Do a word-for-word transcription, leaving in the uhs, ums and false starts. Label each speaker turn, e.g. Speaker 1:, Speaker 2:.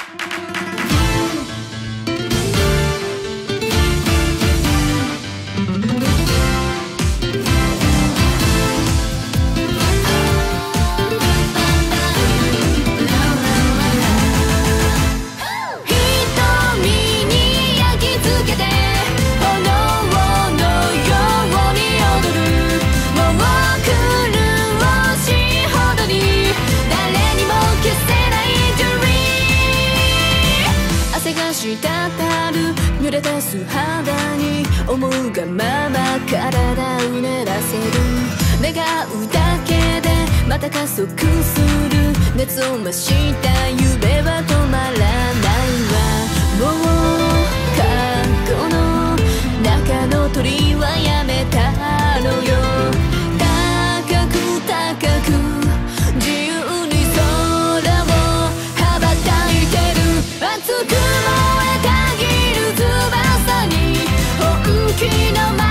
Speaker 1: 滴る濡れた素肌に思うがまま体を練らせる。願うだけでまた加速する。熱を増した夢は止まらないわ。もう過去の中の鳥はやめたのよ。高く高く自由に空を羽ばたいてる。熱く燃えたぎる翼に本気の